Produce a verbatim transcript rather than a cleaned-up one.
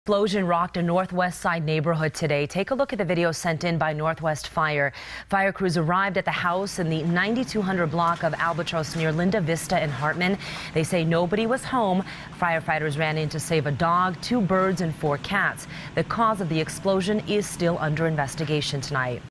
Explosion rocked a Northwest Side neighborhood today. Take a look at the video sent in by Northwest Fire. Fire crews arrived at the house in the ninety-two hundred block of Albatross near Linda Vista and Hartman. They say nobody was home. Firefighters ran in to save a dog, two birds, and four cats. The cause of the explosion is still under investigation tonight.